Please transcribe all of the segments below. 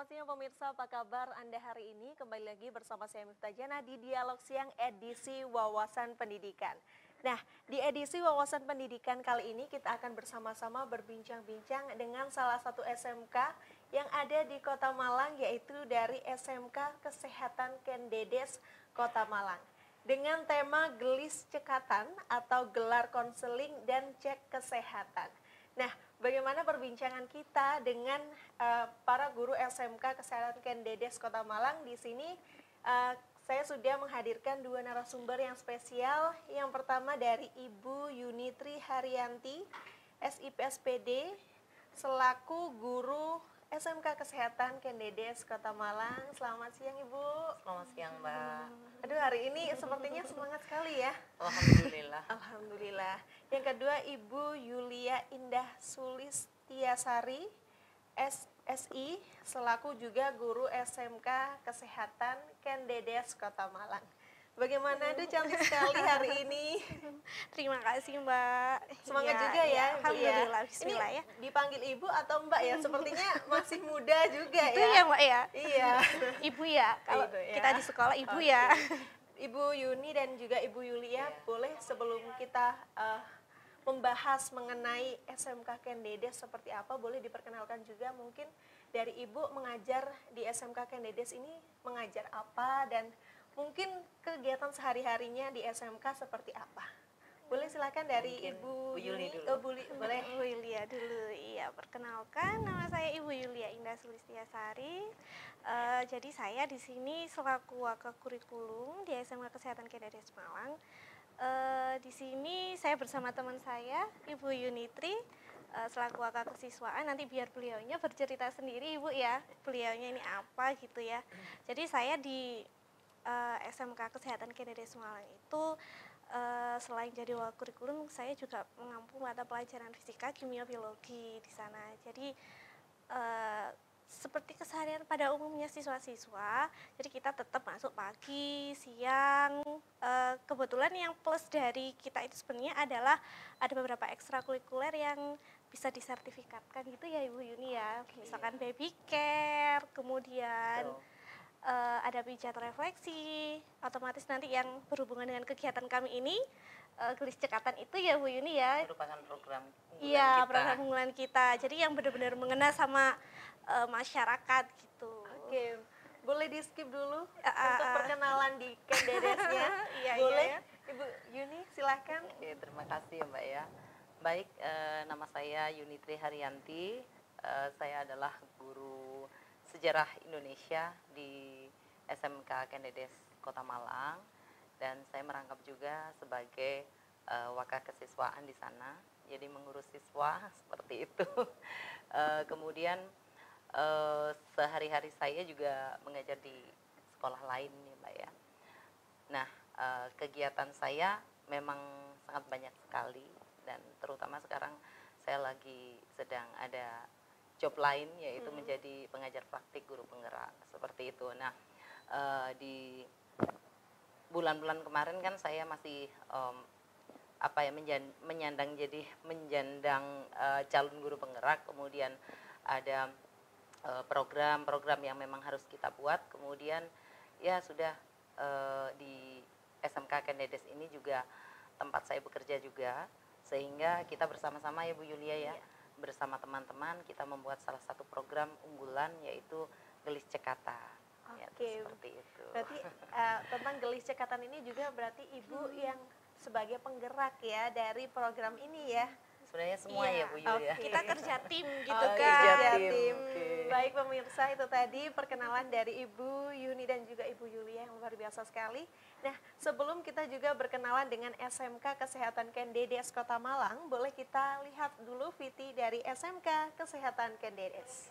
Selamat siang pemirsa, apa kabar Anda hari ini? Kembali lagi bersama saya Miftah Jana di Dialog Siang edisi Wawasan Pendidikan. Nah, di edisi Wawasan Pendidikan kali ini kita akan bersama-sama berbincang-bincang dengan salah satu SMK yang ada di Kota Malang, yaitu dari SMK Kesehatan Ken Dedes Kota Malang. Dengan tema Gelis Cekatan atau gelar konseling dan cek kesehatan. Nah, bagaimana perbincangan kita dengan para guru SMK Kesehatan Ken Dedes Kota Malang? Di sini saya sudah menghadirkan dua narasumber yang spesial. Yang pertama dari Ibu Yunitri Haryanti, SIPSPD, selaku guru SMK Kesehatan Ken Dedes Kota Malang. Selamat siang Ibu. Selamat siang Mbak. Aduh, hari ini sepertinya semangat sekali ya. Alhamdulillah. Alhamdulillah. Yang kedua Ibu Yulia Indah Sulistiasari, SSI, selaku juga guru SMK Kesehatan Ken Dedes Kota Malang. Bagaimana? Aduh, cantik sekali hari ini. Terima kasih Mbak. Semangat juga ya. Alhamdulillah, bismillah ya. Ini dipanggil Ibu atau Mbak ya? Sepertinya masih muda juga Itu ya. ya Mbak ya? Iya. Ibu ya, kalau Ibu ya. kita di sekolah Ibu Oke. ya. Ibu Yuni dan juga Ibu Yulia, boleh sebelum kita membahas mengenai SMK Ken Dedes seperti apa, boleh diperkenalkan juga mungkin dari Ibu mengajar di SMK Ken Dedes ini mengajar apa dan mungkin kegiatan sehari-harinya di SMK seperti apa? Boleh silakan dari Mungkin Ibu Bu Yuli Yuni. dulu. Boleh. Bu Yulia dulu. Iya, perkenalkan nama saya Ibu Yulia Indah Sulistiasari. Jadi saya di sini selaku wakil kurikulum di SMK Kesehatan Ken Dedes Malang. Di sini saya bersama teman saya Ibu Yunitri selaku wakil kesiswaan. Nanti biar beliaunya bercerita sendiri Ibu ya, beliaunya ini apa gitu ya. Jadi saya di SMK Kesehatan Ken Dedes Malang itu selain jadi wakil kurikulum, saya juga mengampu mata pelajaran fisika, kimia, biologi di sana. Jadi seperti keseharian pada umumnya siswa-siswa, jadi kita tetap masuk pagi, siang. Kebetulan yang plus dari kita itu sebenarnya adalah ada beberapa ekstrakurikuler yang bisa disertifikatkan gitu ya Ibu Yuni ya. Misalkan baby care, kemudian ada pijat refleksi, otomatis nanti yang berhubungan dengan kegiatan kami ini, gelis cekatan itu ya Bu Yuni ya. Merupakan program unggulan Iya, kita. program unggulan kita. Jadi yang benar-benar mengena sama masyarakat gitu. Oke, boleh di skip dulu untuk perkenalan di Ken Dedesnya. Iya, Boleh, iya, Ibu Yuni silahkan. Oke, terima kasih ya Mbak ya. Baik, nama saya Yunitri Haryanti. Saya adalah guru sejarah Indonesia di SMK Ken Dedes Kota Malang, dan saya merangkap juga sebagai wakil kesiswaan di sana. Jadi mengurus siswa seperti itu. Kemudian sehari-hari saya juga mengajar di sekolah lain nih Mbak ya. Nah, kegiatan saya memang sangat banyak sekali, dan terutama sekarang saya lagi sedang ada job lain, yaitu menjadi pengajar praktik guru penggerak seperti itu. Nah, di bulan-bulan kemarin kan saya masih menyandang calon guru penggerak, kemudian ada program-program yang memang harus kita buat, kemudian ya sudah di SMK Ken Dedes ini juga tempat saya bekerja juga, sehingga kita bersama-sama ya Bu Yulia ya, bersama teman-teman kita membuat salah satu program unggulan, yaitu Gelis Cekatan. Oke, Ya, seperti itu. berarti tentang gelis cekatan ini juga berarti Ibu yang sebagai penggerak ya dari program ini ya. Sebenarnya semua ya Bu Yulia. Oke. Kita kerja tim gitu Oh, kan. kerja tim. tim. Oke. Baik pemirsa, itu tadi perkenalan dari Ibu Yuni dan juga Ibu Yulia yang luar biasa sekali. Nah, sebelum kita juga berkenalan dengan SMK Kesehatan Ken Dedes Kota Malang, boleh kita lihat dulu VT dari SMK Kesehatan Ken Dedes.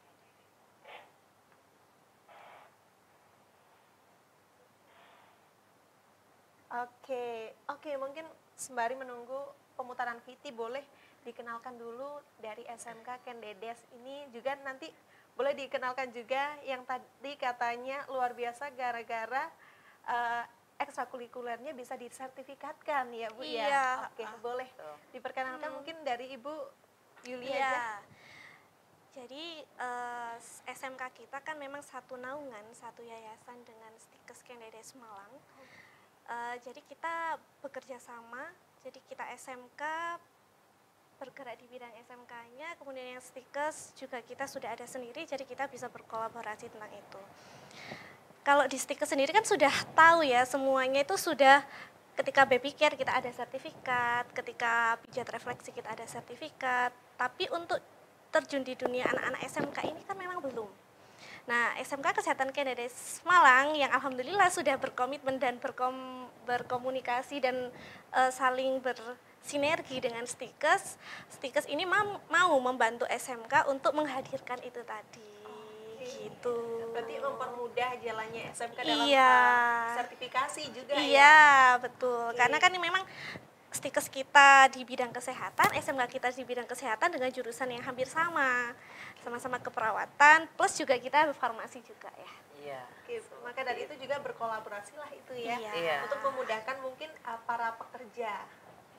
Oke, mungkin sembari menunggu pemutaran VT, boleh dikenalkan dulu dari SMK Ken Dedes ini juga, nanti boleh dikenalkan juga yang tadi katanya luar biasa gara-gara ekstrakurikulernya bisa disertifikatkan ya Bu Iya. ya. Oke, boleh Betul. diperkenalkan mungkin dari Ibu Yulia Iya. aja. Jadi SMK kita kan memang satu naungan, satu yayasan dengan Stikes Kendedes Malang. Jadi kita bekerja sama, jadi kita SMK bergerak di bidang SMK-nya, kemudian yang Stikes juga kita sudah ada sendiri, jadi kita bisa berkolaborasi tentang itu. Kalau di Stikes sendiri kan sudah tahu ya, semuanya itu sudah ketika baby care kita ada sertifikat, ketika pijat refleksi kita ada sertifikat, tapi untuk terjun di dunia anak-anak SMK ini kan memang belum. Nah, SMK Kesehatan Kendedes Malang yang alhamdulillah sudah berkomitmen dan berkomunikasi dan saling bersinergi dengan Stikes. Stikes ini mau membantu SMK untuk menghadirkan itu tadi. Gitu. Berarti mempermudah jalannya SMK dalam Iya. sertifikasi juga ya. Iya, betul. Karena kan ini memang Stikes kita di bidang kesehatan, SMK kita di bidang kesehatan dengan jurusan yang hampir sama. Sama-sama keperawatan, plus juga kita farmasi juga ya. Iya. Oke, maka dari itu juga berkolaborasi lah itu ya. Iya. Untuk memudahkan mungkin para pekerja.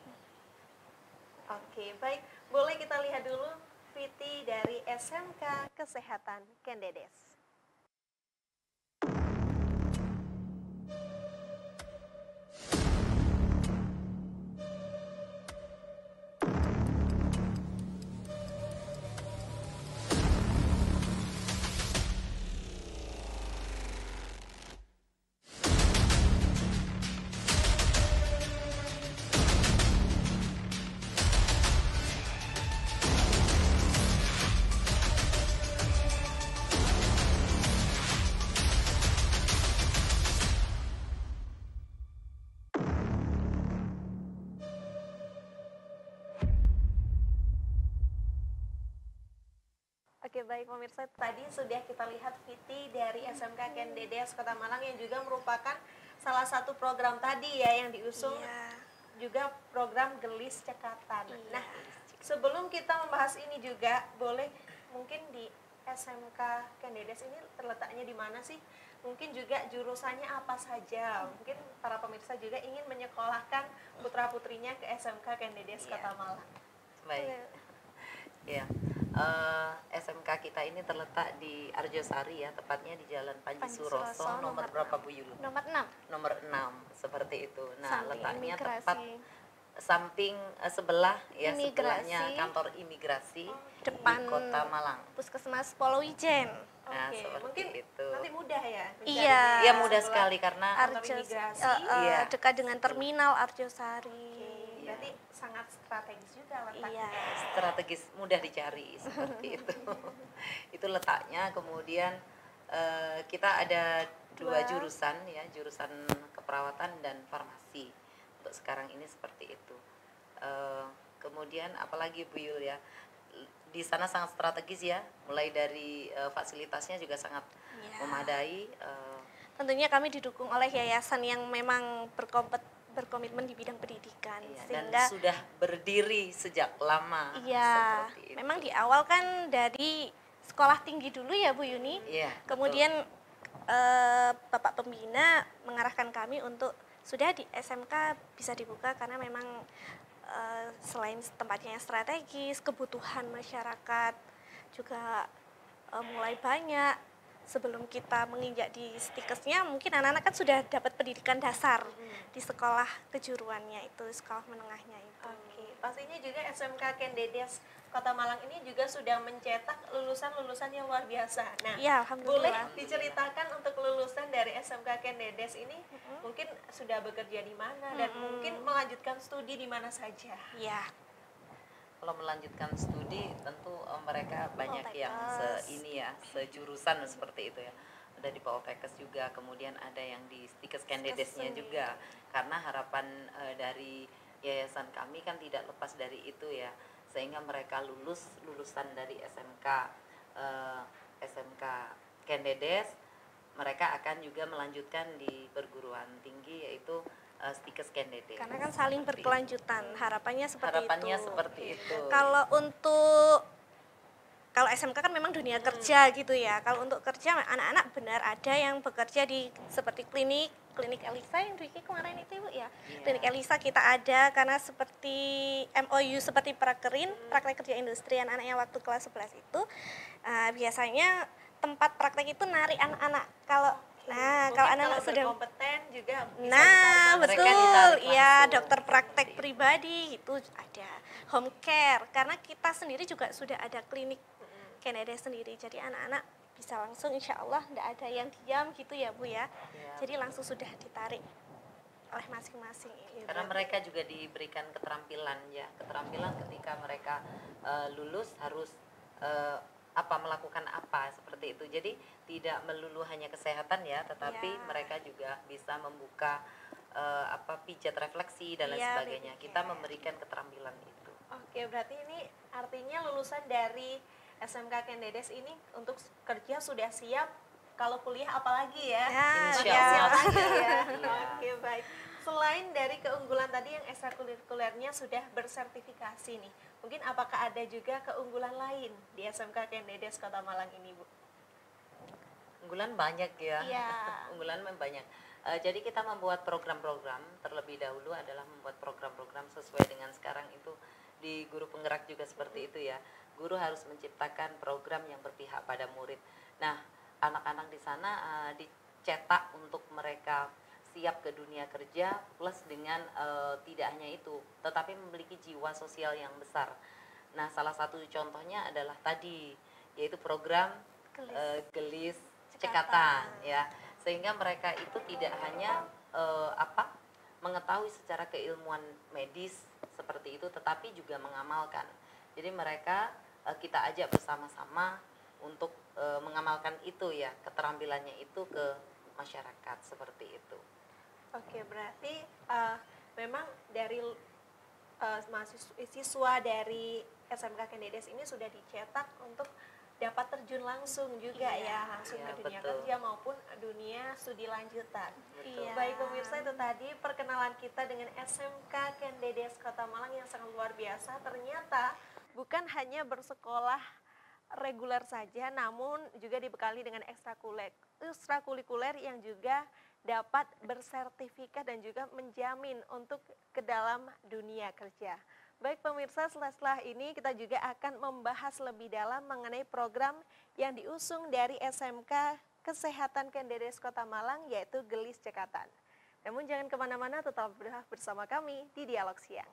Oke, baik. Boleh kita lihat dulu Viti dari SMK Kesehatan Kendedes. Oke, baik pemirsa, tadi sudah kita lihat Viti dari SMK Kendedes Kota Malang yang juga merupakan salah satu program tadi ya yang diusung, Iya. juga program Gelis Cekatan. Iya. Nah, sebelum kita membahas ini juga, boleh mungkin di SMK Kendedes ini terletaknya di mana sih? Mungkin juga jurusannya apa saja? Mungkin para pemirsa juga ingin menyekolahkan putra-putrinya ke SMK Kendedes Iya. Kota Malang. Baik. Ya, SMK kita ini terletak di Arjosari ya, tepatnya di Jalan Panji Panji Suroso, Suroso, nomor nomor berapa Bu Yulu? Nomor 6. Nomor 6, seperti itu. Nah, Samping letaknya imigrasi. tepat samping sebelah ya, Imigrasi. sebelahnya kantor imigrasi Depan di Kota Malang. Puskesmas Polowijen. Nah, Oke, seperti mungkin itu. nanti mudah ya? Iya. Ya mudah sebelah sekali karena Kantor imigrasi. Iya. Dekat dengan terminal Arjosari. Berarti sangat strategis juga letaknya. Iya. strategis, mudah dicari seperti itu. Itu letaknya. Kemudian kita ada dua jurusan ya, jurusan keperawatan dan farmasi. Untuk sekarang ini seperti itu. Kemudian apalagi Bu Yul ya, di sana sangat strategis ya, mulai dari fasilitasnya juga sangat Iya. memadai. Tentunya kami didukung oleh yayasan yang memang berkomitmen di bidang pendidikan, Iya, dan sehingga sudah berdiri sejak lama. iya, seperti itu. memang di awal kan dari sekolah tinggi dulu ya Bu Yuni. Iya, Kemudian Bapak Pembina mengarahkan kami untuk sudah di SMK bisa dibuka karena memang selain tempatnya yang strategis, kebutuhan masyarakat juga mulai banyak. Sebelum kita menginjak di Stikesnya, mungkin anak-anak kan sudah dapat pendidikan dasar di sekolah kejuruannya itu, sekolah menengahnya itu. Oke, pastinya juga SMK Kendedes Kota Malang ini juga sudah mencetak lulusan-lulusan yang luar biasa. Nah, Iya, boleh alhamdulillah. diceritakan untuk lulusan dari SMK Kendedes ini mungkin sudah bekerja di mana dan mungkin melanjutkan studi di mana saja. Iya. Kalau melanjutkan studi tentu mereka banyak yang Poltekkes. sejurusan seperti itu ya. Ada di Poltekkes juga, kemudian ada yang di Stikes Kendedesnya sendiri. juga. Karena harapan dari yayasan kami kan tidak lepas dari itu ya. Sehingga mereka lulusan dari SMK Kendedes, mereka akan juga melanjutkan di perguruan tinggi yaitu Stikes Kendedes. Karena kan saling Seperti berkelanjutan, harapannya seperti harapannya itu. seperti itu. Kalau SMK kan memang dunia kerja gitu ya. Kalau untuk kerja anak-anak benar ada yang bekerja di seperti klinik Elisa yang Dwiki kemarin itu Ibu ya. Iya. Klinik Elisa kita ada karena seperti MOU seperti Prakerin, praktek kerja industri anak-anak yang waktu kelas 11 itu Nah, biasanya tempat praktek itu narik anak-anak. Kalau Mungkin kalau anak-anak kalau sudah berkompeten juga bisa nah, ditarik Mereka betul. ditarik Iya, langsung. dokter praktek pribadi itu ada. Home care karena kita sendiri juga sudah ada klinik Kennedy sendiri. Jadi anak-anak bisa langsung insya Allah tidak ada yang diam gitu ya Bu ya. Iya, Jadi langsung sudah ditarik oleh masing-masing ini. karena mereka juga diberikan keterampilan ya, keterampilan ketika mereka lulus harus melakukan apa seperti itu. Jadi tidak melulu hanya kesehatan ya, tetapi Ya. mereka juga bisa membuka pijat refleksi dan lain Iya, sebagainya. baby Kita care. memberikan keterampilan itu. Oke, berarti ini artinya lulusan dari SMK Kendedes ini untuk kerja sudah siap, kalau kuliah apalagi ya? Ya, Insya ya. Allah. Lagi ya. Iya. Oke, baik. Selain dari keunggulan tadi yang ekstrakurikulernya sudah bersertifikasi nih, mungkin apakah ada juga keunggulan lain di SMK Kendedes Kota Malang ini, Bu? Unggulan banyak ya. Iya. Unggulan memang banyak. Jadi kita membuat program-program, terlebih dahulu adalah membuat program-program sesuai dengan sekarang itu di guru penggerak juga seperti itu ya. Guru harus menciptakan program yang berpihak pada murid. Nah, anak-anak di sana dicetak untuk mereka siap ke dunia kerja, plus dengan tidak hanya itu, tetapi memiliki jiwa sosial yang besar. Nah, salah satu contohnya adalah tadi, yaitu program Gelis Cekatan ya, sehingga mereka itu tidak hanya mengetahui secara keilmuan medis seperti itu, tetapi juga mengamalkan. Jadi mereka kita ajak bersama-sama untuk mengamalkan itu ya, keterampilannya itu ke masyarakat seperti itu. Oke, berarti memang dari siswa dari SMK Kendedes ini sudah dicetak untuk dapat terjun langsung juga ya, langsung iya, ke dunia betul. kerja maupun dunia studi lanjutan. Betul. Iya. Baik pemirsa, itu tadi perkenalan kita dengan SMK Kendedes Kota Malang yang sangat luar biasa. Ternyata bukan hanya bersekolah reguler saja, namun juga dibekali dengan ekstrakurikuler yang juga dapat bersertifikat dan juga menjamin untuk ke dalam dunia kerja. Baik pemirsa, setelah ini kita juga akan membahas lebih dalam mengenai program yang diusung dari SMK Kesehatan Kendedes Kota Malang, yaitu Gelis Cekatan. Namun jangan kemana-mana, tetap bersama kami di Dialog Siang.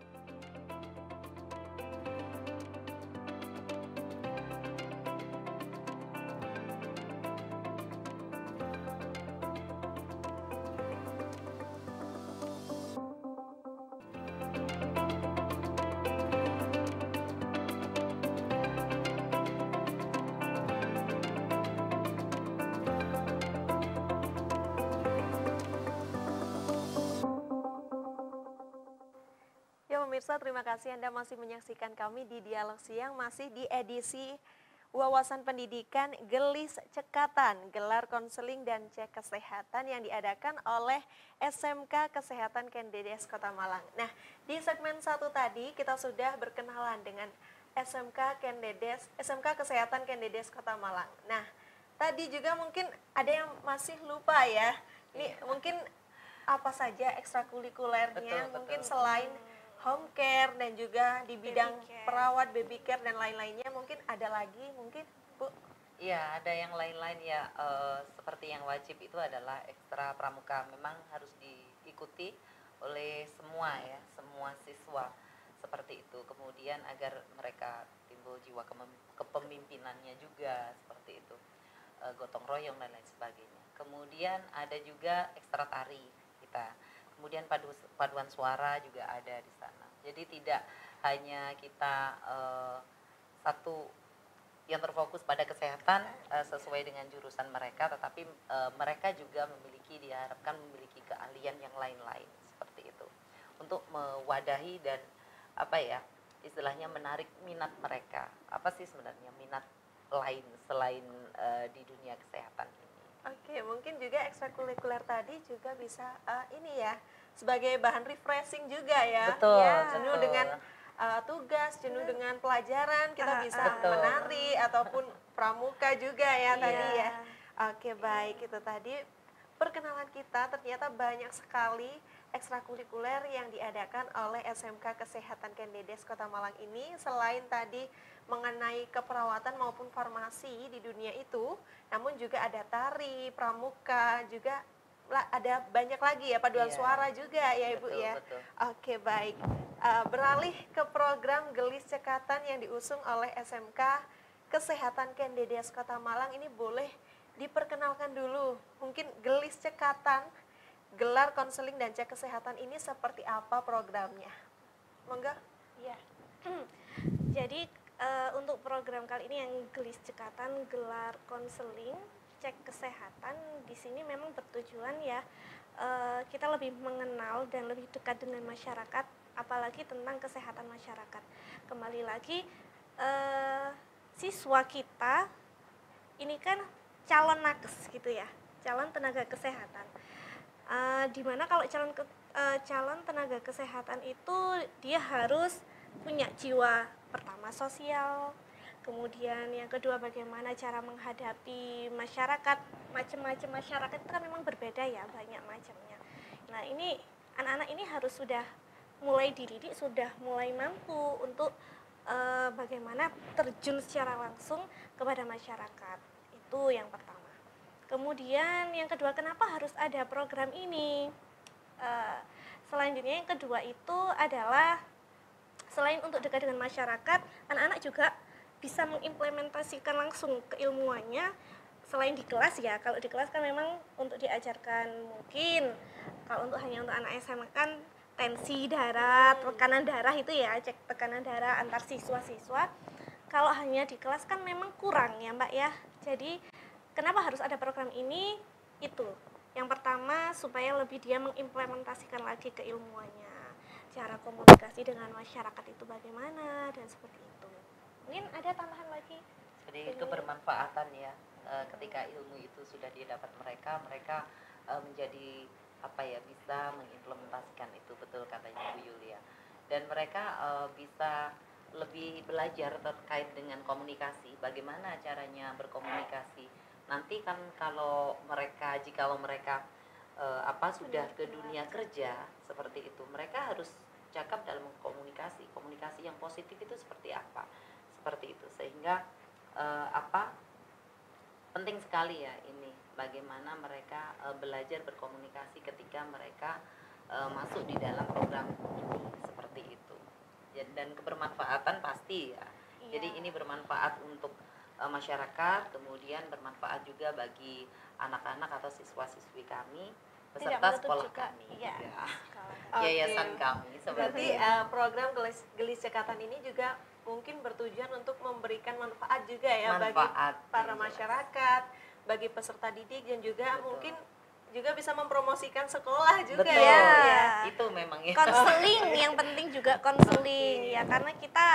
Ya pemirsa, terima kasih Anda masih menyaksikan kami di Dialog Siang, masih di edisi Wawasan Pendidikan Gelis Cekatan, gelar konseling dan cek kesehatan yang diadakan oleh SMK Kesehatan Kendedes Kota Malang. Nah, di segmen 1 tadi kita sudah berkenalan dengan SMK Kesehatan Kendedes Kota Malang. Nah, tadi juga mungkin ada yang masih lupa ya, ini mungkin apa saja ekstrakurikulernya, Betul, mungkin betul. selain home care dan juga di bidang Baby care. perawat, baby care dan lain-lainnya, mungkin ada lagi mungkin Bu? Iya, ada yang lain-lain ya, seperti yang wajib itu adalah ekstra pramuka, memang harus diikuti oleh semua ya, semua siswa seperti itu. Kemudian agar mereka timbul jiwa kepemimpinannya juga seperti itu, gotong royong dan lain sebagainya. Kemudian ada juga ekstra tari kita. Kemudian paduan suara juga ada di sana. Jadi tidak hanya kita satu yang terfokus pada kesehatan sesuai dengan jurusan mereka, tetapi mereka juga diharapkan memiliki keahlian yang lain-lain seperti itu untuk mewadahi dan istilahnya menarik minat mereka. Apa sih sebenarnya minat lain selain di dunia kesehatan ini? Oke, mungkin juga ekstrakurikuler tadi juga bisa ini ya, sebagai bahan refreshing juga ya. Betul, Ya, jenuh betul. dengan tugas, jenuh dengan pelajaran, kita bisa Betul. menari ataupun pramuka juga ya tadi Iya. ya. Oke, baik, itu tadi perkenalan kita, ternyata banyak sekali ekstrakurikuler yang diadakan oleh SMK Kesehatan Kendedes Kota Malang ini, selain tadi mengenai keperawatan maupun farmasi di dunia itu, namun juga ada tari, pramuka, juga ada banyak lagi ya, paduan suara juga ya Ibu betul, ya. Betul. Oke, baik. Beralih ke program Gelis Cekatan yang diusung oleh SMK Kesehatan Kendedes Kota Malang, ini boleh diperkenalkan dulu. Mungkin Gelis Cekatan, gelar konseling dan cek kesehatan ini seperti apa programnya? Monggo. Ya. Jadi untuk program kali ini yang Gelis Cekatan gelar konseling cek kesehatan, di sini memang bertujuan ya kita lebih mengenal dan lebih dekat dengan masyarakat, apalagi tentang kesehatan masyarakat. Kembali lagi siswa kita ini kan calon nakes gitu ya, calon tenaga kesehatan. Dimana kalau calon tenaga kesehatan itu dia harus punya jiwa pertama sosial, kemudian yang kedua bagaimana cara menghadapi masyarakat, macam-macam masyarakat itu kan memang berbeda ya, banyak macamnya. Nah ini anak-anak ini harus sudah mulai dididik, sudah mulai mampu untuk bagaimana terjun secara langsung kepada masyarakat, itu yang pertama. Kemudian yang kedua, kenapa harus ada program ini? Selanjutnya yang kedua itu adalah selain untuk dekat dengan masyarakat, anak-anak juga bisa mengimplementasikan langsung keilmuannya selain di kelas ya. Kalau di kelas kan memang untuk diajarkan mungkin, kalau hanya untuk anak SMA kan tensi darah, tekanan darah itu ya, cek tekanan darah antar siswa-siswa. Kalau hanya di kelas kan memang kurang ya Mbak ya. Jadi kenapa harus ada program ini? Itu yang pertama, supaya lebih dia mengimplementasikan lagi keilmuannya, cara komunikasi dengan masyarakat itu bagaimana, dan seperti itu. Mungkin ada tambahan lagi? Jadi kebermanfaatan ya, ketika ilmu itu sudah didapat mereka menjadi bisa mengimplementasikan itu, betul katanya Bu Yulia. Dan mereka bisa lebih belajar terkait dengan komunikasi, bagaimana caranya berkomunikasi. Nanti kan jikalau mereka sudah ke dunia kerja seperti itu, mereka harus cakap dalam komunikasi yang positif itu seperti apa, seperti itu. Sehingga penting sekali ya ini, bagaimana mereka belajar berkomunikasi ketika mereka masuk di dalam program ini, seperti itu. Dan kebermanfaatan pasti ya. Jadi ini bermanfaat untuk masyarakat, kemudian bermanfaat juga bagi anak-anak atau siswa-siswi kami beserta sekolah kami, yayasan kami. Berarti program Gelis Cekatan ini juga mungkin bertujuan untuk memberikan manfaat juga ya bagi para masyarakat, bagi peserta didik, dan juga mungkin juga bisa mempromosikan sekolah juga. Betul, ya. Itu memang ya. Konseling yang penting juga konseling ya, karena kita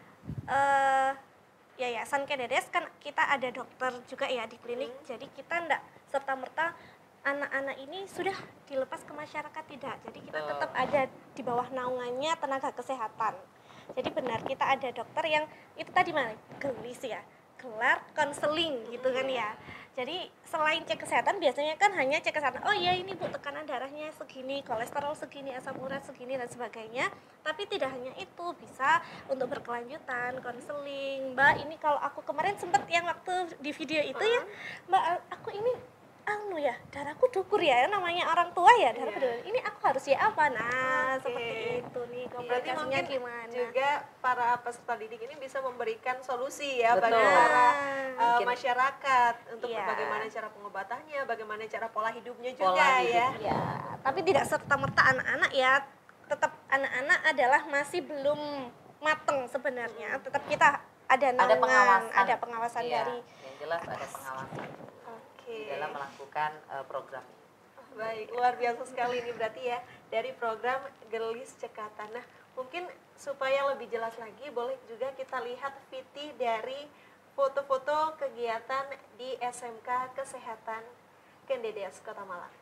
Yayasan Kendedes kan kita ada dokter juga ya di klinik, jadi kita enggak serta-merta anak-anak ini sudah dilepas ke masyarakat, tidak. Jadi kita tetap ada di bawah naungannya tenaga kesehatan. Jadi benar kita ada dokter yang itu tadi mana? Gelis ya, gelar konseling gitu kan ya. Jadi selain cek kesehatan, biasanya kan hanya cek kesehatan, oh iya ini Bu tekanan darahnya segini, kolesterol segini, asam urat segini dan sebagainya. Tapi tidak hanya itu, bisa untuk berkelanjutan, konseling. Mbak ini kalau aku kemarin sempat yang waktu di video itu ya, Mbak aku ini darahku dukur ya, namanya orang tua ya, darahku dukur. Ini aku harus ya apa? Nah, seperti itu nih, berarti mungkin gimana? juga para peserta didik ini bisa memberikan solusi ya bagi para masyarakat untuk bagaimana cara pengobatannya, bagaimana cara pola hidupnya juga ya. Tapi tidak serta-merta anak-anak ya, tetap anak-anak adalah masih belum mateng sebenarnya. Tetap kita ada naungan, ada pengawasan dari yang jelas ada pengawasan di dalam melakukan program. Baik, luar biasa sekali ini berarti ya dari program Gelis Cekatan. Nah, mungkin supaya lebih jelas lagi, boleh juga kita lihat VT dari foto-foto kegiatan di SMK Kesehatan Kendedes Kota Malang.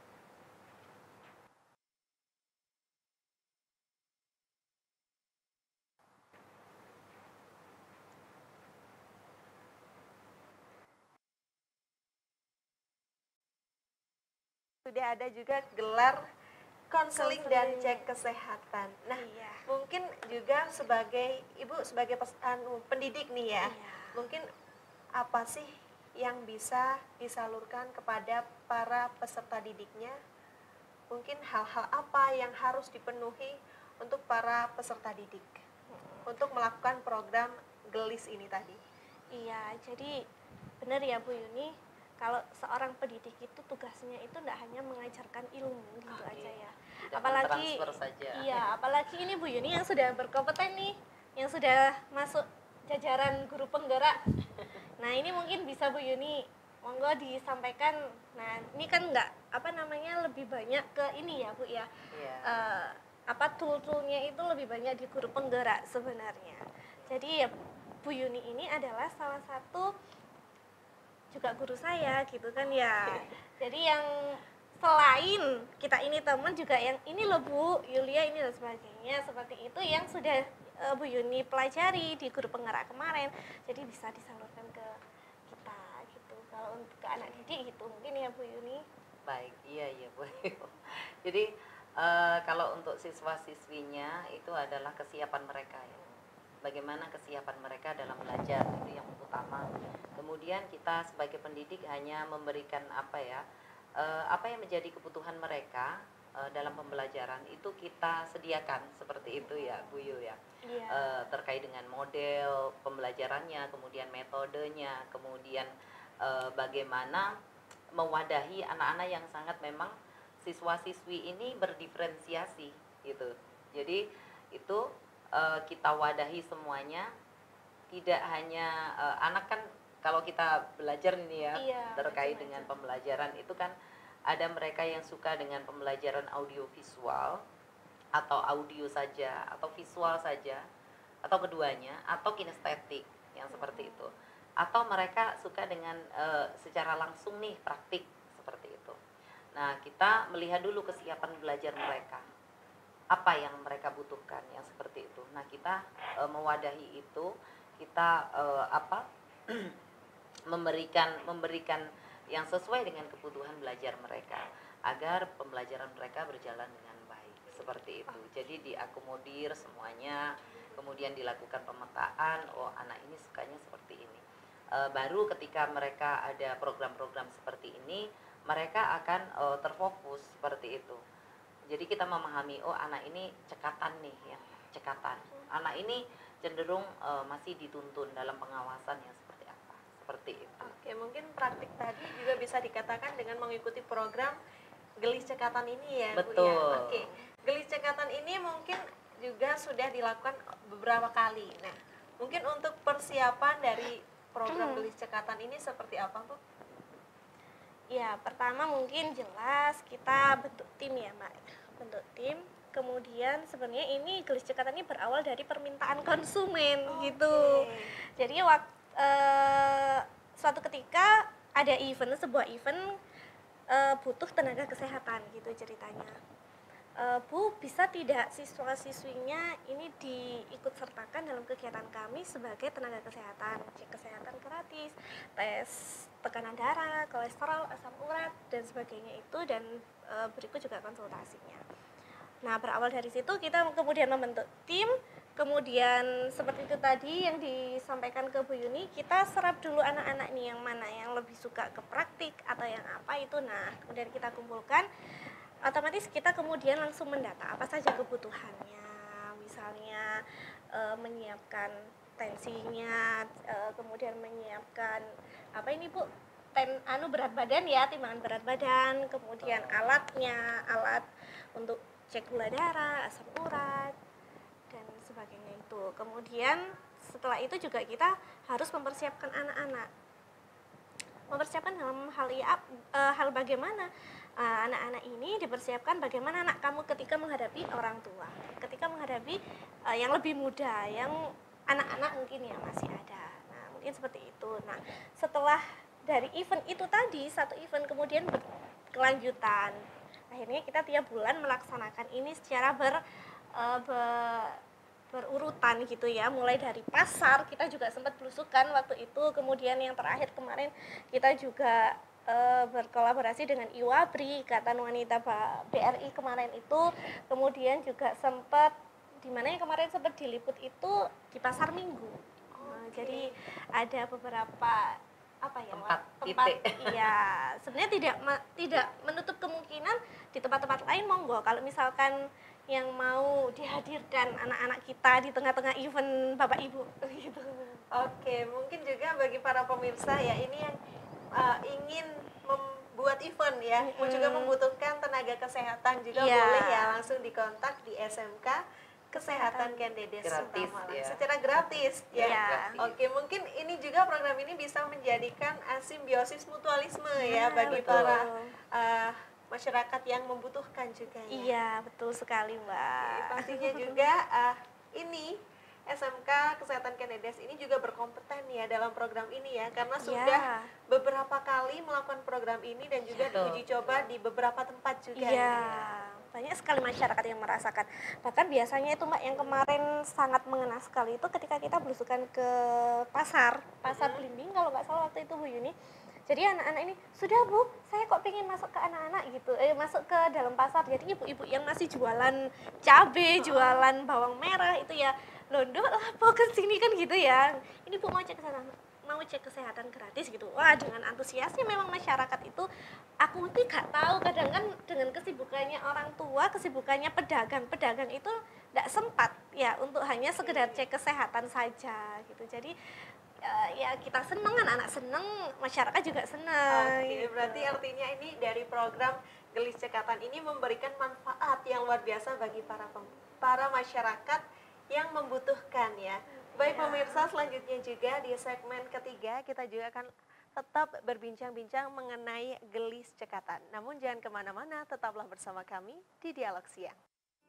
Sudah ada juga gelar konseling dan Konseling. cek kesehatan. Nah, Iya. mungkin juga sebagai ibu, sebagai pendidik nih ya, Iya. mungkin apa sih yang bisa disalurkan kepada para peserta didiknya? Mungkin hal-hal apa yang harus dipenuhi untuk para peserta didik untuk melakukan program gelis ini tadi? Iya, jadi benar ya Bu Yuni, kalau seorang pendidik itu tugasnya itu tidak hanya mengajarkan ilmu gitu Oke. aja ya. Tidak Apalagi mentransfer saja. iya, apalagi ini Bu Yuni yang sudah berkompeten nih, yang sudah masuk jajaran guru penggerak. Nah, ini mungkin bisa Bu Yuni monggo disampaikan. Nah, ini kan lebih banyak ke ini ya Bu ya. Iya. Tool-toolnya itu lebih banyak di guru penggerak sebenarnya. Jadi ya Bu Yuni ini adalah salah satu juga guru saya gitu kan ya. Jadi yang selain kita ini teman juga yang ini loh Bu Yulia ini dan sebagainya seperti itu yang sudah Bu Yuni pelajari di guru penggerak kemarin. Jadi bisa disalurkan ke kita gitu. Kalau untuk ke anak didik gitu mungkin ya Bu Yuni. Baik, iya Bu. Jadi kalau untuk siswa-siswinya itu adalah kesiapan mereka ya. Bagaimana kesiapan mereka dalam belajar itu yang utama. Kemudian kita sebagai pendidik hanya memberikan apa yang menjadi kebutuhan mereka dalam pembelajaran itu kita sediakan seperti itu ya Bu Yul ya. Iya. Terkait dengan model pembelajarannya, kemudian metodenya, kemudian bagaimana mewadahi anak-anak yang sangat memang siswa-siswi ini berdiferensiasi gitu. Jadi itu kita wadahi semuanya, tidak hanya anak kan kalau kita belajar nih ya, Iya, terkait macam-macam. dengan pembelajaran itu kan ada mereka yang suka dengan pembelajaran audiovisual atau audio saja atau visual saja atau keduanya atau kinestetik yang seperti itu, atau mereka suka dengan secara langsung nih praktik seperti itu. Nah, kita melihat dulu kesiapan belajar mereka, apa yang mereka butuhkan yang seperti itu. Nah, kita mewadahi itu, kita memberikan yang sesuai dengan kebutuhan belajar mereka agar pembelajaran mereka berjalan dengan baik seperti itu. Jadi diakomodir semuanya, kemudian dilakukan pemetaan, oh anak ini sukanya seperti ini. Baru ketika mereka ada program-program seperti ini, mereka akan terfokus seperti itu. Jadi kita memahami, oh anak ini cekatan nih ya, cekatan. Anak ini cenderung masih dituntun dalam pengawasan yang seperti apa, seperti itu. Oke, mungkin praktik tadi juga bisa dikatakan dengan mengikuti program gelis cekatan ini ya Bu ya. Betul. Oke, gelis cekatan ini mungkin juga sudah dilakukan beberapa kali. Nah, mungkin untuk persiapan dari program gelis cekatan ini seperti apa Bu? Ya, pertama mungkin jelas kita bentuk tim ya, Mbak. Bentuk tim. Kemudian sebenarnya ini gelis cekatan ini berawal dari permintaan konsumen gitu. Jadi suatu ketika ada sebuah event butuh tenaga kesehatan gitu ceritanya. Bu, bisa tidak siswa-siswinya ini diikut sertakan dalam kegiatan kami sebagai tenaga kesehatan, cek kesehatan gratis, tes tekanan darah, kolesterol, asam urat dan sebagainya itu, dan berikut juga konsultasinya. Nah, berawal dari situ kita kemudian membentuk tim, kemudian seperti itu tadi yang disampaikan ke Bu Yuni, kita serap dulu anak-anak nih yang mana yang lebih suka ke praktik atau yang apa itu. Nah, kemudian kita kumpulkan, otomatis kita kemudian langsung mendata apa saja kebutuhannya, misalnya menyiapkan tensinya, kemudian menyiapkan apa ini Bu, berat badan ya, timbangan berat badan, kemudian alatnya, alat untuk cek gula darah, asam urat dan sebagainya itu. Kemudian setelah itu juga kita harus mempersiapkan anak-anak. Mempersiapkan dalam hal bagaimana anak-anak ini dipersiapkan, bagaimana anak kamu ketika menghadapi orang tua, ketika menghadapi yang lebih muda, yang anak-anak mungkin yang masih ada. Nah, mungkin seperti itu. Nah, setelah dari event itu tadi, satu event kemudian berkelanjutan. Akhirnya kita tiap bulan melaksanakan ini secara berurutan gitu ya, mulai dari pasar kita juga sempat belusukan waktu itu, kemudian yang terakhir kemarin kita juga berkolaborasi dengan IWABRI, Ikatan Wanita BRI kemarin itu, kemudian juga sempat di mana yang kemarin sempat diliput itu di Pasar Minggu. Jadi ada beberapa apa ya Tempat tempat titik. iya sebenarnya tidak menutup kemungkinan di tempat-tempat lain monggo kalau misalkan yang mau dihadirkan anak-anak kita di tengah-tengah event Bapak Ibu gitu. Oke, mungkin juga bagi para pemirsa ya ini yang ingin membuat event ya, juga membutuhkan tenaga kesehatan juga Iya. boleh ya langsung dikontak di SMK Kesehatan Kendedes Gratis, Malang ya. secara gratis ya. Iya. Oke, mungkin ini juga program ini bisa menjadikan simbiosis mutualisme ya bagi betul. para masyarakat yang membutuhkan juga ya. Iya, betul sekali, Mbak. Pastinya juga ini SMK Kesehatan Kendedes ini juga berkompeten ya dalam program ini ya karena sudah beberapa kali melakukan program ini dan juga Betul. diuji coba di beberapa tempat juga. Iya, ini. banyak sekali masyarakat yang merasakan. Bahkan biasanya itu Mbak yang kemarin sangat mengena sekali itu ketika kita belusukan ke pasar Belimbing kalau nggak salah waktu itu Bu Yuni. Jadi anak-anak ini, sudah Bu, saya kok pengen masuk ke anak-anak gitu, masuk ke dalam pasar. Jadi ibu-ibu yang masih jualan cabai, jualan bawang merah itu ya, londo lah mau ke sini kan gitu ya. Ini Bu mau cek ke sana, mau cek kesehatan gratis gitu. Wah, dengan antusiasnya memang masyarakat itu, aku tuh gak tahu kadang kan dengan kesibukannya orang tua, kesibukannya pedagang itu tidak sempat ya untuk hanya sekedar cek kesehatan saja gitu. Jadi ya kita seneng, anak-anak seneng, masyarakat juga seneng. Oke, gitu. berarti artinya ini dari program Gelis Cekatan ini memberikan manfaat yang luar biasa bagi para masyarakat yang membutuhkan ya. Baik pemirsa, selanjutnya juga di segmen ketiga kita juga akan tetap berbincang-bincang mengenai Gelis Cekatan. Namun jangan kemana-mana, tetaplah bersama kami di Dialog Siang.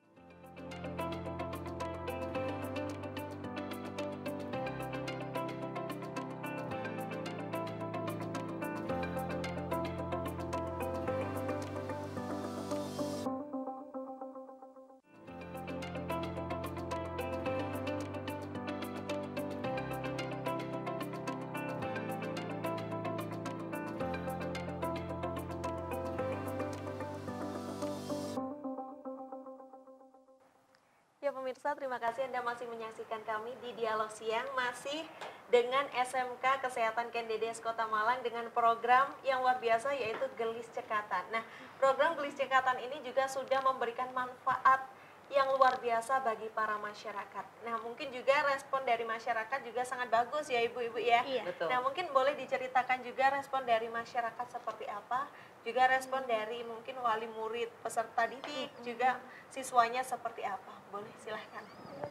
Ya pemirsa, terima kasih Anda masih menyaksikan kami di Dialog Siang masih dengan SMK Kesehatan Kendedes Kota Malang dengan program yang luar biasa yaitu Gelis Cekatan. Nah, program Gelis Cekatan ini juga sudah memberikan manfaat yang luar biasa bagi para masyarakat. Nah, mungkin juga respon dari masyarakat juga sangat bagus ya Ibu-ibu ya. Iya. Betul. Nah, mungkin boleh diceritakan juga respon dari masyarakat seperti apa, juga respon dari mungkin wali murid, peserta didik, juga siswanya seperti apa. Boleh, silahkan.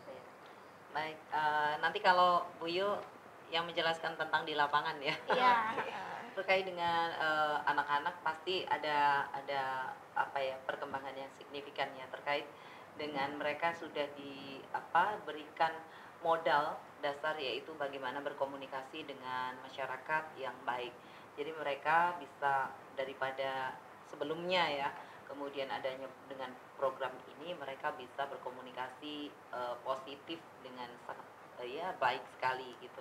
Baik, nanti kalau Bu Yu yang menjelaskan tentang di lapangan ya. Iya. Terkait dengan anak-anak pasti ada apa ya perkembangan yang signifikan ya terkait dengan mereka sudah berikan modal dasar yaitu bagaimana berkomunikasi dengan masyarakat yang baik. Jadi mereka bisa daripada sebelumnya ya, kemudian adanya dengan program ini mereka bisa berkomunikasi positif dengan sangat baik sekali gitu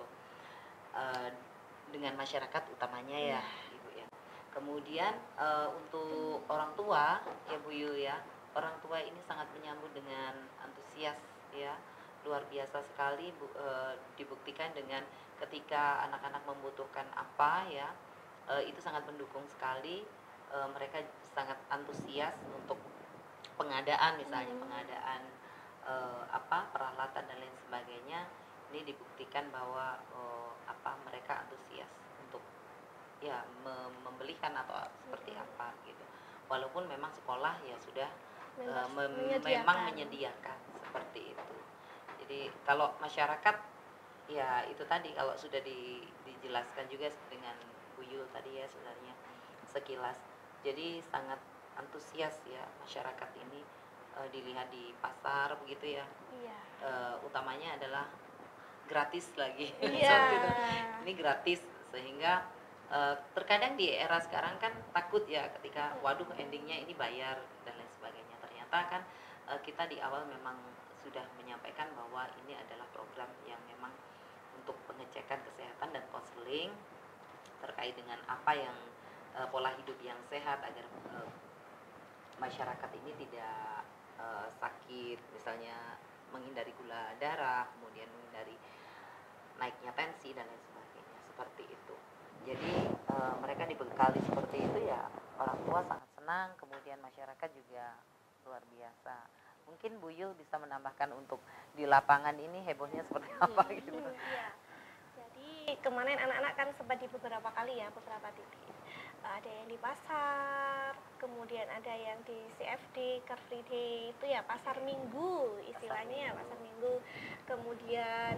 dengan masyarakat utamanya ya Ibu ya. Kemudian untuk orang tua ya Bu Yu ya, orang tua ini sangat menyambut dengan antusias ya, luar biasa sekali dibuktikan dengan ketika anak-anak membutuhkan apa ya, itu sangat mendukung sekali, mereka sangat antusias untuk pengadaan misalnya pengadaan peralatan dan lain sebagainya. Ini dibuktikan bahwa mereka antusias untuk ya membelikan atau seperti apa gitu, walaupun memang sekolah ya sudah memang menyediakan seperti itu. Jadi kalau masyarakat ya itu tadi kalau sudah dijelaskan juga dengan Bu Yul tadi ya sebenarnya sekilas, jadi sangat antusias ya masyarakat ini, dilihat di pasar begitu ya. Iya. Utamanya adalah gratis lagi. Iya. Seperti itu. Ini gratis sehingga terkadang di era sekarang kan takut ya ketika waduh endingnya ini bayar dan lain sebagainya. Ternyata kan kita di awal memang sudah menyampaikan bahwa ini adalah program yang memang untuk pengecekan kesehatan dan konseling terkait dengan apa yang pola hidup yang sehat agar masyarakat ini tidak sakit, misalnya menghindari gula darah, kemudian menghindari naiknya tensi dan lain sebagainya, seperti itu. Jadi mereka dibekali seperti itu ya, orang tua sangat senang, kemudian masyarakat juga luar biasa. Mungkin Bu Yul bisa menambahkan untuk di lapangan ini hebohnya seperti apa gitu. Iya. Jadi kemarin anak-anak kan sempat di beberapa kali ya, beberapa titik. Ada yang di pasar, kemudian ada yang di CFD, Car Free Day, itu ya pasar minggu istilahnya ya, pasar minggu. Kemudian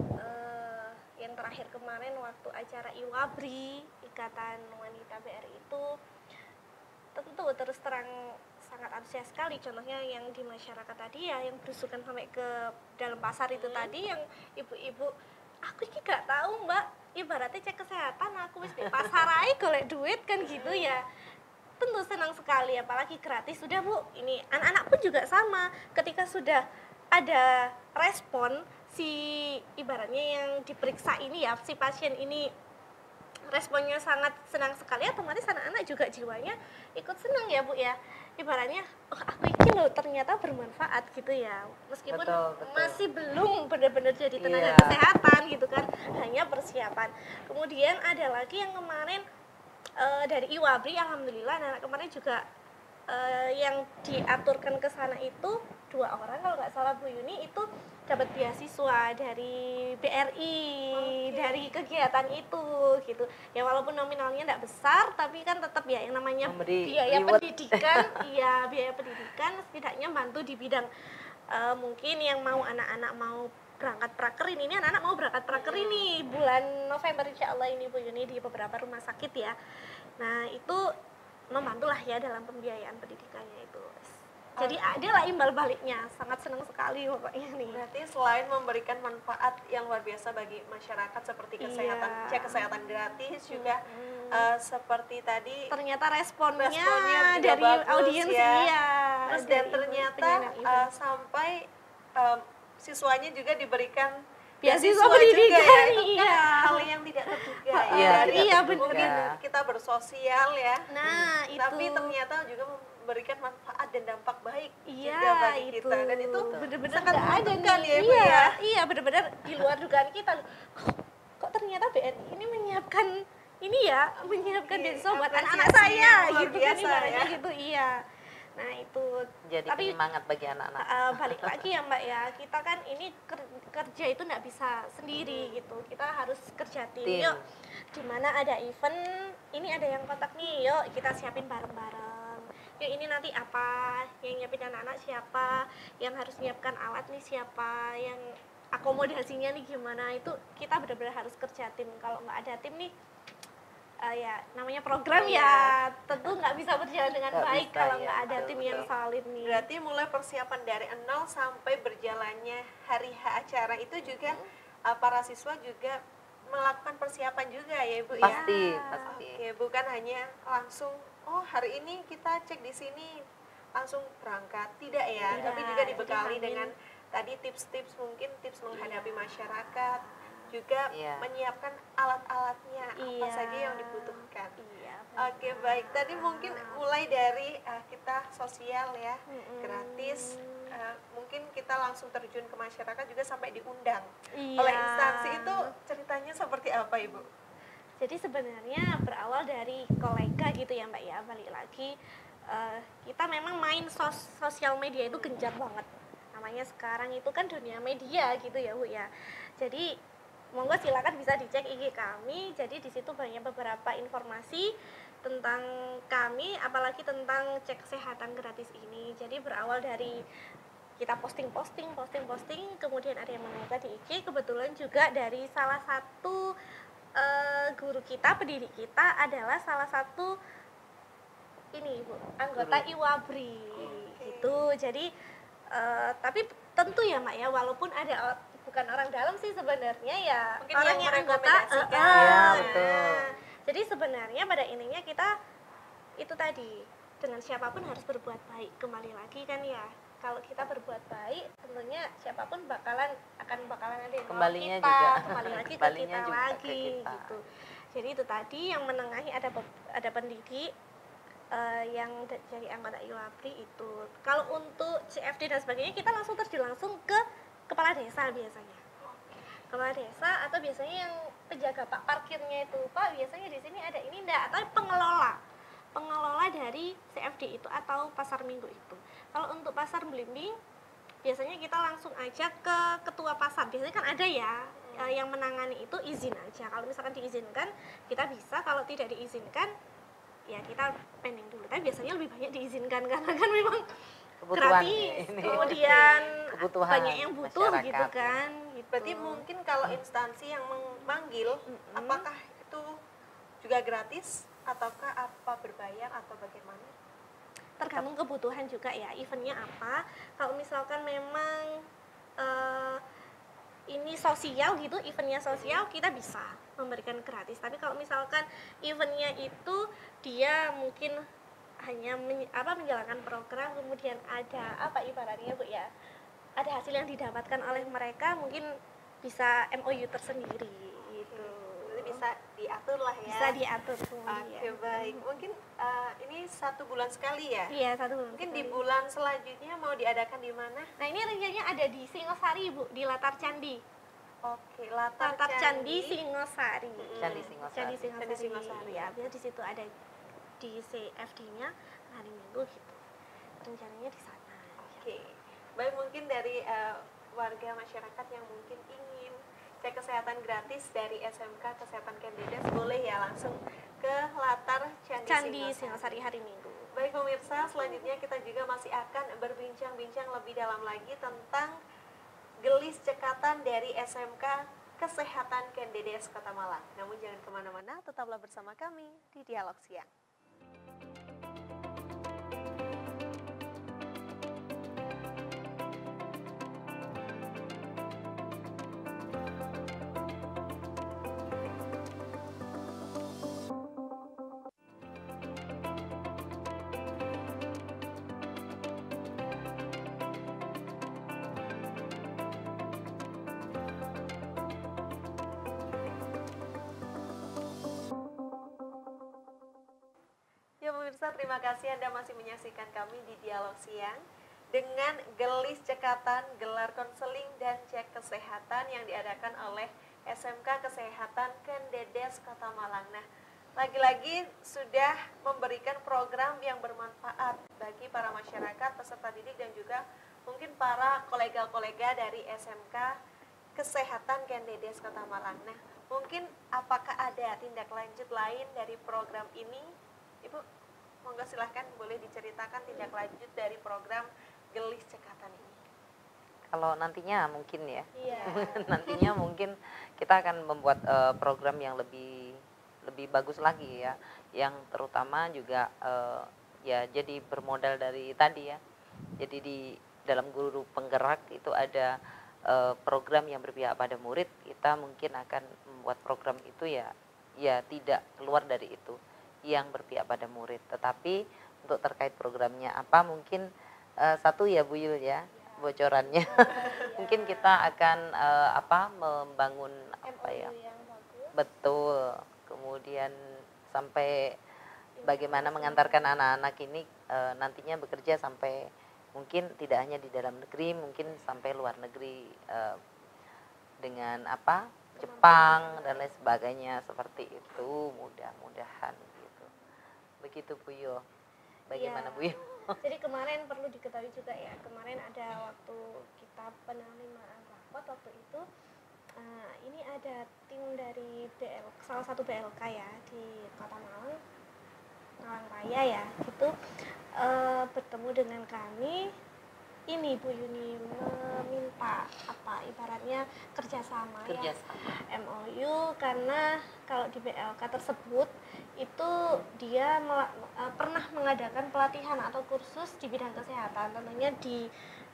yang terakhir kemarin waktu acara IWABRI, Ikatan Wanita BRI itu tentu terus terang sangat antusias sekali. Contohnya yang di masyarakat tadi ya, yang berusukan sampai ke dalam pasar itu tadi, yang ibu-ibu, aku ini gak tahu mbak, ibaratnya cek kesehatan aku wis di pasar aja golek duit kan gitu ya. Tentu senang sekali, apalagi gratis. Sudah Bu, ini anak-anak pun juga sama, ketika sudah ada respon si ibaratnya yang diperiksa ini ya, si pasien ini responnya sangat senang sekali, otomatis anak-anak juga jiwanya ikut senang ya Bu ya. Ibaratnya, oh aku ini loh ternyata bermanfaat gitu ya, meskipun Betul. masih belum benar-benar jadi tenaga Iya. kesehatan gitu kan, hanya persiapan. Kemudian ada lagi yang kemarin dari IWABRI, alhamdulillah anak-anak kemarin juga yang diaturkan ke sana itu 2 orang kalau nggak salah Bu Yuni, itu dapat beasiswa dari BRI, dari kegiatan itu gitu ya. Walaupun nominalnya nggak besar, tapi kan tetap ya yang namanya Memberi biaya reward. pendidikan. Iya, biaya pendidikan setidaknya bantu di bidang mungkin yang mau anak-anak mau berangkat praker ini anak-anak mau berangkat praker ini bulan November insya Allah ini Bu Yuni, di beberapa rumah sakit ya. Nah itu membantulah ya dalam pembiayaan pendidikannya itu. Jadi ada lah imbal baliknya, sangat senang sekali pokoknya nih. Berarti selain memberikan manfaat yang luar biasa bagi masyarakat seperti kesehatan, Iya. cek kesehatan gratis juga seperti tadi Ternyata responnya juga dari bagus, audiens ya. iya. Terus dari dan ternyata penyandang event. sampai siswanya juga diberikan Beasiswa juga pendidikan, ya. Itu kan iya. hal yang tidak terduga ya. Iya, Dari iya, mungkin benar. kita bersosial ya. Nah itu. Tapi ternyata juga memberikan manfaat dan dampak baik Iya, juga bagi itu kita, dan itu bener-bener sangat nggak ada menguntungkan nih. ya Bu Iya, ya. iya bener-bener di luar dugaan kita. Kok ternyata BRI ini menyiapkan ini ya, menyiapkan beasiswa buat anak-anak apresiasi saya yang luar gitu kan biasa ibaratnya ya. gitu, iya. Nah itu Jadi tapi penyemangat bagi anak-anak. balik lagi ya Mbak ya, kita kan ini kerja itu nggak bisa sendiri gitu, kita harus kerja tim. Tim. Yuk, dimana ada event, ini ada yang kontak nih, yuk kita siapin bareng-bareng. Yuk ini nanti apa, yang nyiapin anak-anak siapa, yang harus nyiapkan alat nih siapa, yang akomodasinya nih gimana, itu kita benar-benar harus kerja tim. Kalau nggak ada tim nih, ya namanya program ya tentu nggak bisa berjalan dengan Nggak baik bisa, kalau ya, nggak ada betul, tim yang betul. solid nih. Berarti mulai persiapan dari nol sampai berjalannya hari H acara itu juga para siswa juga melakukan persiapan juga ya Bu ya. Pasti, pasti. Oke, bukan hanya langsung oh hari ini kita cek di sini langsung berangkat, tidak ya, Tidak, tapi juga dibekali jadi dengan tadi tips-tips, mungkin tips menghadapi masyarakat, juga Iya. menyiapkan alat-alatnya apa Iya. saja yang dibutuhkan. Iya. Oke, baik. Tadi mungkin mulai dari kita sosial ya, gratis. Mungkin kita langsung terjun ke masyarakat juga sampai diundang Iya. oleh instansi. Itu ceritanya seperti apa Ibu? Jadi sebenarnya berawal dari kolega gitu ya Mbak ya, balik lagi kita memang main sosial media itu gencar banget. Namanya sekarang itu kan dunia media gitu ya Bu ya. Jadi monggo silakan bisa dicek IG kami. Jadi di situ banyak beberapa informasi tentang kami, apalagi tentang cek kesehatan gratis ini. Jadi berawal dari kita posting, kemudian ada yang menanyakan di IG, kebetulan juga dari salah satu guru kita, pendidik kita adalah salah satu ini Bu, anggota IWABRI gitu. Jadi tapi tentu ya Mak ya, walaupun ada bukan orang dalam sih sebenarnya ya, Mungkin orang yang yang anggota merekomendasikan. Iya, betul. Jadi sebenarnya pada intinya kita itu tadi, dengan siapapun harus berbuat baik. Kembali lagi kan ya, kalau kita berbuat baik tentunya siapapun bakalan ada yang nolong Kembalinya kita, juga. kembali lagi ke Kembalinya kita juga ke lagi kita. gitu. Jadi itu tadi yang menengahi ada ada pendidik yang dari anggota IWAPRI itu. Kalau untuk CFD dan sebagainya kita langsung terjun langsung ke kepala desa biasanya. Kepala desa atau biasanya yang penjaga Pak parkirnya itu, Pak biasanya di sini ada ini enggak, atau pengelola dari CFD itu atau pasar minggu itu. Kalau untuk pasar Belimbing biasanya kita langsung aja ke ketua pasar. Biasanya kan ada ya yang menangani itu izin aja. Kalau misalkan diizinkan kita bisa, kalau tidak diizinkan ya kita pending dulu. Tapi biasanya lebih banyak diizinkan karena kan memang Kebutuhan gratis. ini. Kemudian Kebutuhan banyak yang butuh masyarakat. gitu kan. Gitu. Berarti mungkin kalau instansi yang memanggil, apakah itu juga gratis ataukah apa berbayar atau bagaimana? Tergantung kebutuhan juga ya, eventnya apa. Kalau misalkan memang ini sosial gitu, eventnya sosial, kita bisa memberikan gratis. Tapi kalau misalkan eventnya itu dia mungkin hanya menjalankan program, kemudian ada apa ibaratnya Bu ya, ada hasil yang didapatkan oleh mereka, mungkin bisa MOU tersendiri gitu. Jadi bisa diatur lah ya. Bisa diatur kemudian. Oke, baik. Mungkin ini 1 bulan sekali ya? Iya, 1 bulan. Mungkin di sekali. bulan selanjutnya mau diadakan di mana? Nah, ini rencananya ada di Singosari Bu, di Latar Candi. Oke, Latar Candi Singosari. Candi Singosari. Candi Singosari. Candi Singosari. Ya, biar di situ ada di CFD-nya hari Minggu gitu. Rencananya di sana. Oke, baik, mungkin dari warga masyarakat yang mungkin ingin cek kesehatan gratis dari SMK Kesehatan Kendedes, boleh ya langsung ke Latar Candi Candi Singosari. Singosari hari Minggu. Baik pemirsa, selanjutnya kita juga masih akan berbincang-bincang lebih dalam lagi tentang gelis cekatan dari SMK Kesehatan Kendedes Kota Malang. Namun jangan kemana-mana, tetaplah bersama kami di Dialog Siang. Ya pemirsa, terima kasih Anda masih menyaksikan kami di Dialog Siang dengan gelis cekatan, gelar konseling dan cek kesehatan yang diadakan oleh SMK Kesehatan Kendedes Kota Malang. Nah, lagi-lagi sudah memberikan program yang bermanfaat bagi para masyarakat, peserta didik dan juga mungkin para kolega-kolega dari SMK Kesehatan Kendedes Kota Malang. Nah, mungkin apakah ada tindak lanjut lain dari program ini? Ibu, monggo silahkan, boleh diceritakan tindak lanjut dari program gelis cekatan ini. Kalau nantinya mungkin ya, Iya. nantinya mungkin kita akan membuat program yang lebih bagus lagi ya, yang terutama juga ya jadi bermodal dari tadi ya. Jadi di dalam guru penggerak itu ada program yang berpihak pada murid. Kita mungkin akan membuat program itu ya tidak keluar dari itu, yang berpihak pada murid. Tetapi untuk terkait programnya apa, mungkin satu ya Bu Yul ya, bocorannya. Mungkin kita akan membangun apa ya, yang bagus. betul, kemudian sampai bagaimana mengantarkan anak-anak ini nantinya bekerja sampai mungkin tidak hanya di dalam negeri, mungkin sampai luar negeri dengan Jepang dan lain sebagainya, seperti itu, mudah-mudahan gitu. Begitu Bu Yo. Bagaimana Bu Yo? Jadi kemarin perlu diketahui juga ya, kemarin ada waktu kita penerimaan rapot waktu itu, ini ada tim dari salah satu BLK ya di Kota Malang Raya ya, itu bertemu dengan kami. Ini Bu Yuni meminta ibaratnya kerjasama ya, MOU, karena kalau di BLK tersebut itu dia pernah mengadakan pelatihan atau kursus di bidang kesehatan, tentunya di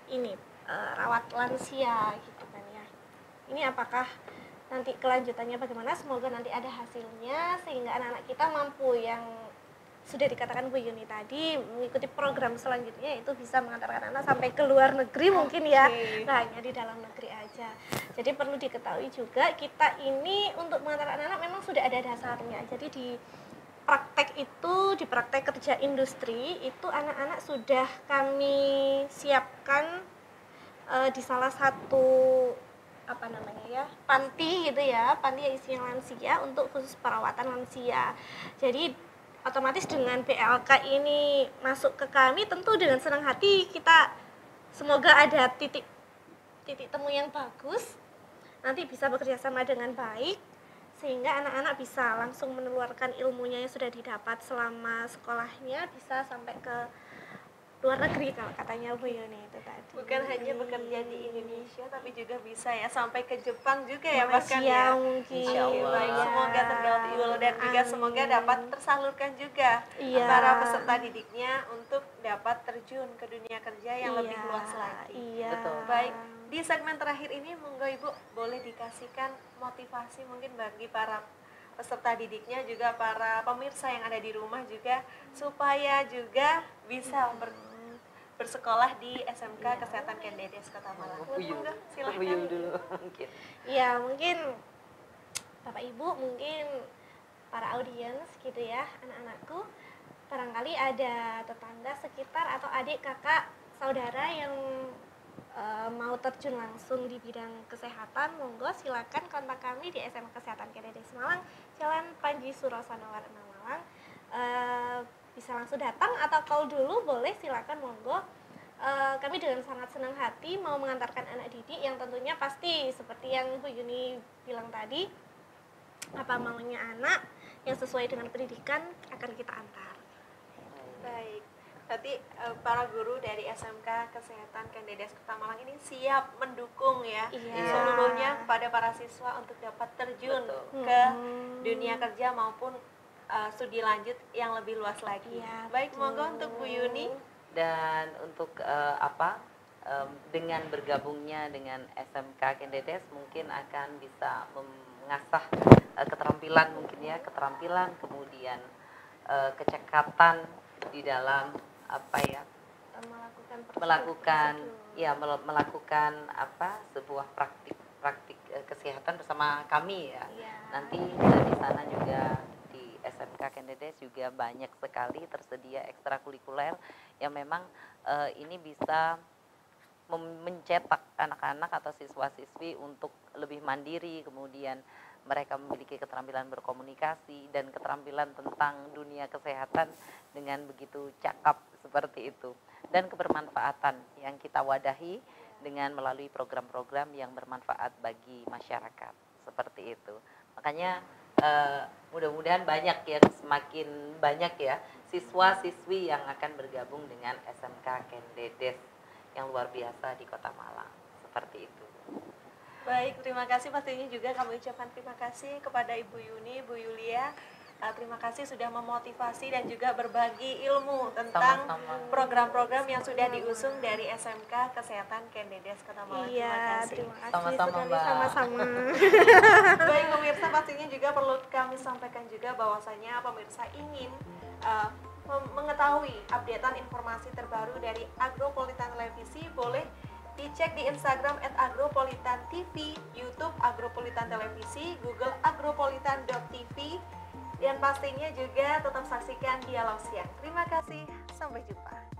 rawat lansia gitu kan ya. Ini apakah nanti kelanjutannya bagaimana, semoga nanti ada hasilnya sehingga anak-anak kita mampu, yang sudah dikatakan Bu Yuni tadi, mengikuti program selanjutnya itu bisa mengantarkan anak sampai ke luar negeri mungkin ya, nggak hanya di dalam negeri aja. Jadi perlu diketahui juga, kita ini untuk mengantarkan anak memang sudah ada dasarnya. Jadi di praktek itu di praktek kerja industri itu anak-anak sudah kami siapkan di salah satu apa namanya ya, panti gitu ya, panti yang isinya lansia untuk khusus perawatan lansia. Jadi otomatis dengan BLK ini masuk ke kami, tentu dengan senang hati kita semoga ada titik temu yang bagus, nanti bisa bekerja sama dengan baik sehingga anak-anak bisa langsung menularkan ilmunya yang sudah didapat selama sekolahnya bisa sampai ke luar negeri kalau katanya Bu Yuni itu tadi. Bukan hanya bekerja di Indonesia tapi juga bisa ya sampai ke Jepang juga ya bahkan ya. Mungkin. Insya Allah. Baik, semoga tergaul dan juga semoga dapat tersalurkan juga Iya. para peserta didiknya untuk dapat terjun ke dunia kerja yang lebih luas lagi. Iya. Betul. Baik, di segmen terakhir ini monggo Ibu boleh dikasihkan motivasi mungkin bagi para peserta didiknya juga para pemirsa yang ada di rumah juga supaya juga bisa bersekolah di SMK Kesehatan Ken Dedes Kota Malang. Monggo, silahkan. Buyul dulu mungkin. Ya mungkin Bapak Ibu, mungkin para audiens gitu ya, anak-anakku, barangkali ada tetangga sekitar atau adik kakak saudara yang mau terjun langsung di bidang kesehatan, monggo silakan kontak kami di SMK Kesehatan Ken Dedes Malang, Jalan Panji Surasana Warna Malang. Bisa langsung datang atau call dulu boleh, silakan monggo. Kami dengan sangat senang hati mau mengantarkan anak didik yang tentunya pasti seperti yang Bu Yuni bilang tadi, apa maunya anak yang sesuai dengan pendidikan akan kita antar. Baik, berarti para guru dari SMK Kesehatan Ken Dedes Kota Malang ini siap mendukung ya Iya. seluruhnya kepada para siswa untuk dapat terjun Betul. ke dunia kerja maupun studi lanjut yang lebih luas lagi. Iya, Baik, betul. monggo untuk Bu Yuni. Dan untuk dengan bergabungnya dengan SMK Ken Dedes mungkin akan bisa mengasah keterampilan mungkin ya, keterampilan kemudian kecekatan di dalam melakukan sebuah praktik kesehatan bersama kami ya. Iya. Nanti di sana juga di SMK Ken Dedes juga banyak sekali tersedia ekstrakurikuler yang memang ini bisa mencetak anak-anak atau siswa-siswi untuk lebih mandiri, kemudian mereka memiliki keterampilan berkomunikasi dan keterampilan tentang dunia kesehatan dengan begitu cakap seperti itu, dan kebermanfaatan yang kita wadahi dengan melalui program-program yang bermanfaat bagi masyarakat seperti itu. Makanya mudah-mudahan banyak ya, semakin banyak ya siswa-siswi yang akan bergabung dengan SMK Ken Dedes yang luar biasa di Kota Malang seperti itu. Baik, terima kasih pastinya juga kami ucapkan terima kasih kepada Ibu Yuni, Bu Yulia. Terima kasih sudah memotivasi dan juga berbagi ilmu tentang Sama-sama. program-program yang sudah diusung dari SMK Kesehatan Ken Dedes Kota Malang. Iya, Terima kasih. terima kasih Sama-sama, sekali, Mbak. sama-sama. Baik pemirsa, pastinya juga perlu kami sampaikan juga bahwasanya pemirsa ingin mengetahui updatean informasi terbaru dari Agropolitan Televisi, boleh dicek di Instagram @agropolitan_tv, YouTube Agropolitan Televisi, Google agropolitan.tv, dan pastinya juga tetap saksikan Dialog Siang. Terima kasih, sampai jumpa.